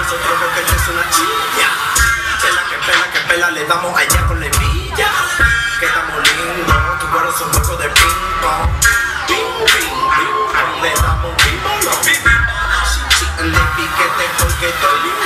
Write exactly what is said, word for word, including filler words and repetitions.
nosotros porque esta es una chilla. Pela que pela que pela, le damos allá con la hebilla. Que estamos lindos, tu cuero es un juego de ping pong. Ping, ping, ping pong, le damos ping pong. Le piquete porque estoy